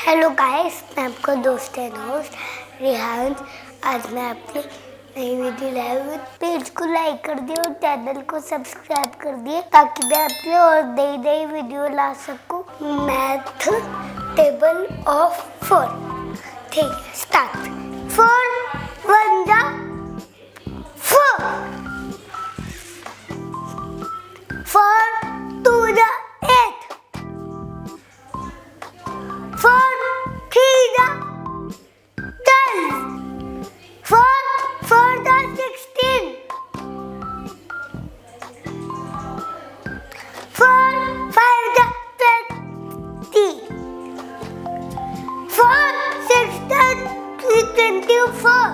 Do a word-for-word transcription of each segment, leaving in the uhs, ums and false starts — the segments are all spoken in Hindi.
हेलो गाइस, मैं आपका दोस्त एंड होस्ट रिहान। आज मैं आपकी नई वीडियो लाया हूँ। पेज को लाइक कर दिए और चैनल को सब्सक्राइब कर दिए ताकि मैं आपके और नई नई वीडियो ला सकूँ। Math table of four. ठीक है, स्टार्ट। फोर वन जा फोर, फोर टू जा eight, four, three, the twelve, four, four, the sixteen, four, five, the twenty, four, six, the twenty-four,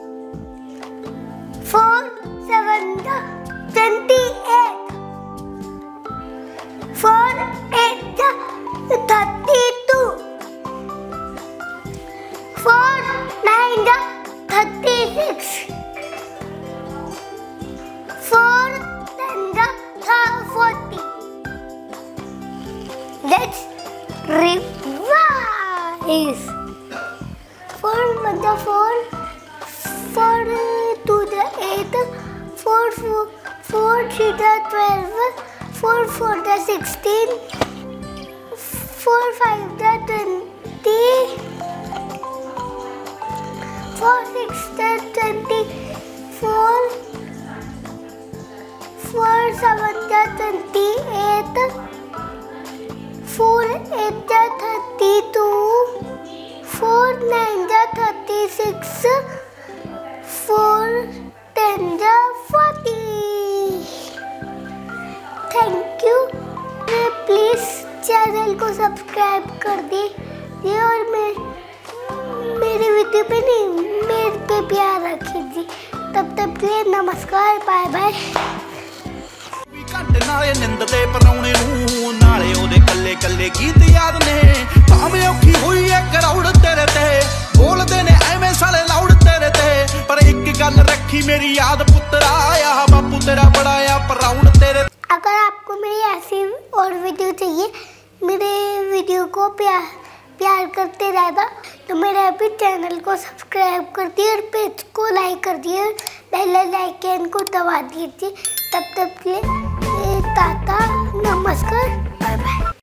four, seven, the twenty-eight, four, eight, the thirty-two. Four, nine, the thirty-six. Four, ten, the forty. Let's revise. Four, one, the four. Four, two, the eight. Four, four, four, three, the twelve. Four, four, the sixteen. Four, five, the twenty. Four, six, the twenty-four. Four, seven, the twenty-eight. Four, eight, the thirty-two. Four, nine, the thirty-six. Four, ten, the forty. Thank you. Please channel को सब्सक्राइब कर दीजिए और मैं मेरी वीडियो पे नहीं मेरे पे प्यार रखिए। तब तक के लिए नमस्कार, बाय बाय। ਨਾਲੇ ਨਿੰਦ ਦੇ ਪਰੌਣੇ ਨੂੰ ਨਾਲੇ ਉਹਦੇ ਕੱਲੇ ਕੱਲੇ ਗੀਤ ਯਾਦ ਨੇ ਭਾਵੇਂ ਔਖੀ ਹੋਈ ਐ ਕਰਾਉੜ ਤੇਰੇ ਤੇ ਬੋਲਦੇ ਨੇ ਐਵੇਂ ਸਾਲੇ ਲਾਉੜ ਤੇਰੇ ਤੇ ਪਰ ਇੱਕ ਗੱਲ ਰੱਖੀ ਮੇਰੀ ਯਾਦ ਪੁੱਤਰਾ ਆ ਬਾਪੂ ਤੇਰਾ ਬੜਾ ਆ ਪ੍ਰਾਊਡ तेरे। अगर आपको मेरी ऐसी और वीडियो चाहिए, मेरे वीडियो को प्यार प्यार करते रहना, तो मेरे अभी चैनल को सब्सक्राइब कर दिए और पेज को लाइक कर दिए, बेल आइकन को दबा दीजिए। तब तक के लिए टाटा, नमस्कार।